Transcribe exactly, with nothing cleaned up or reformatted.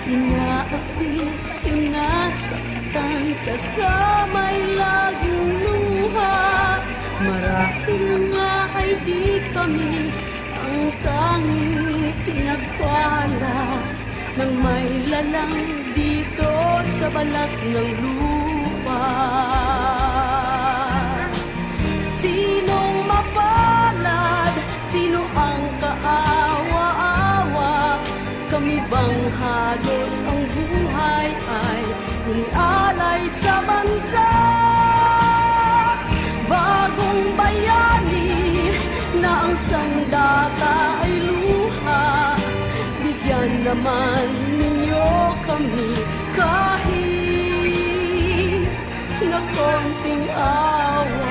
Inaakit, sinasaktan, kasama'y laging luha. Marahil nga ay di kami ang tanging pinagpala ng may lalang dito sa balat ng lupa. Sinong mapalad? Sino ang kaawa-awa? Kami bang halos ang buhay ay inialay sa bansa? Bagong bayani na ang sandata ay luha. Bigyan naman ninyo kami kahit na konting awa.